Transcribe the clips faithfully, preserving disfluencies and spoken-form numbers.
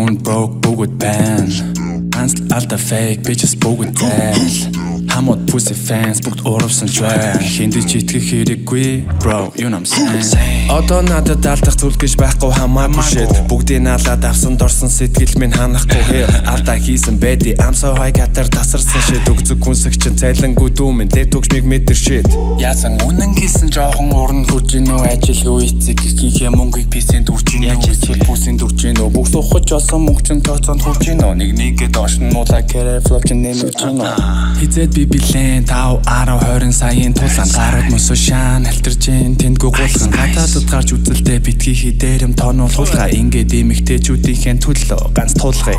хүн broke бүгд байна. Alta fake bitches бүгд зайл. Хамууд pussy fans бүгд урвсан trash. Хиндэж итгэх хэрэггүй bro, you know I'm saying. Одоо надад алдах зүйл гэж байхгүй хамаагүй shit. Бүгдийг наалаад авсан дорсон сэтгэл минь ханахгүй хэр. Алдаа хийсэн бэди I'm so high гатар тасарсан shit. Өгцөг хүнсэг чин цайлангүй дүүмэн дээд төгс миг метр shit. Яасан үнэн хийсэн жоохон уран хүрж гинөө ажилгүй эцэг хийхээ мөнгөийг писэнд үрж гинөө. Яжил бүсэнд үрж гинөө. Бүх сухаж олсон мөнгө чин тооцоонд хүрж гинөө. Нэг нэгэд ошин муула кэрэ флоп чин нэмж гинөө. Хизээд би билэн тав арав хорин саяын тулаан гарууд мөсө шаан алтарж ин тэндгүй гулхан гадаадд гарч үзэлдэ битгий хидээрэм тоонол хулга ингээд эмэгтэйчүүдийнхээ төлөө ганц тулгая.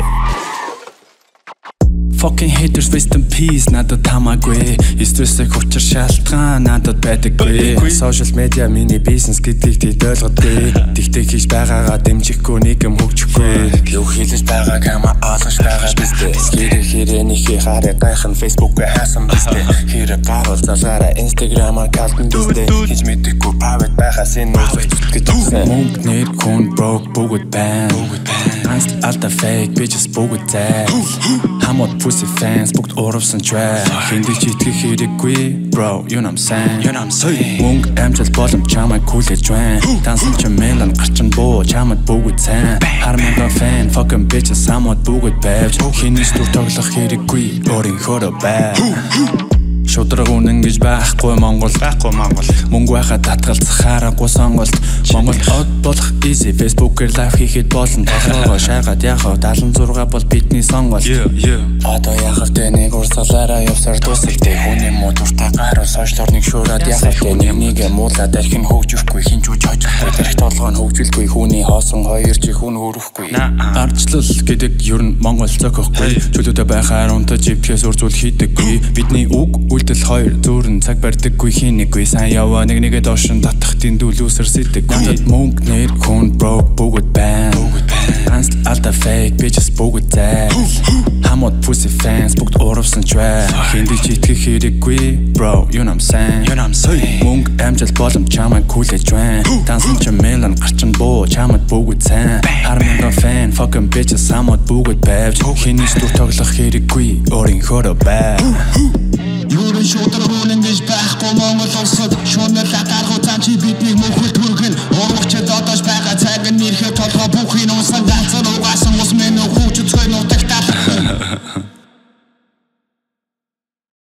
Fucking haters rest in peace надад тамаагүй. Стрессийг хүчээр шалтгаан надад байдаггүй. Social media миний бизнес гэдгийг тэд ойлгодгүй. Тэгтээ хийж байгаагаа дэмжихгүй нийгэм хөгжихгүй. Юу хийлж байгааг хамаа ойлгож байгаа бистэ. Хэрэг хэрээнийхээ хараа гайхан Facebook-ээр хаасан бистэ. Хэрэг гаруул залгаараа Instagram-аар калтан бистэ. Хийж мэдээгүй private байхаас энэ үсгэж гэж өгсөн. Мөнгө нэр хүн broke бүгд байна. Alta fake bitches бүгд зайл. Хамууд pussy fans бүгд урвсан trash. Хиндэж итгэх хэрэггүй bro, you know I'm saying. Мөнгө амжилт болом чамайг хүлээж байна. Дансан ч мэлэн гарчин буу чамд бүгд сайн. Харман fan fucking bitches хамууд бүгд байвч. Хинээс дүр тоглох хэрэггүй өөрийнхөө бай. Шудраг үнэн гэж байхгүй Монгол байхгүй Монгол. Мөнгө байхад татгалзах харахгүй сонголт. Монгол од болох easy Facebook-ээр лайв хийхэд болно. Толгойгоо шайгаад яхав даалан зураг бол бидний сонголт. Одоо яхав тэ нэг урсгалаараа явсаар дуусахтэй. Хүний модуртай гаруул сошиалор нэг шуураад яхав тэ нэг муулаад архин хөгжихгүй хинч үж хожихгүй. Тэрх толгой нь хөгжүүлгүй хүний хоосон хоёр чи хүн хөрөхгүй. Арчлал гэдэг ер нь Монгол зөкөхгүй. Чөлөөтэй байхаар унтаж ивтгэс үрзүүл хийдэггүй. Бидний үг Үлдэл хоёр зүүрэн цаг барьдаггүй хийнэггүй. Сайн яваа нэг нэгэд ошин татах дэндүүл үсэр сэтэггүй. Надад мөнгө нэр хүн broke бүгд байна. Alta fake bitches бүгд зайл. Хамууд pussy fans бүгд урвсан trash. Хиндэж итгэх хэрэггүй bro, you know I'm saying. Мөнгө амжилт болом чамайг хүлээж байна. Дансан ч мэлэн гарчин буу чамд бүгд сайн. Харман fan fucking bitches хамууд бүгд байвч. Хинээс дүр тоглох хэрэггүй өөрийнхөө бай. Юурын шудраг үнэн гэж байхгүй Монгол улсад шунал гаргууд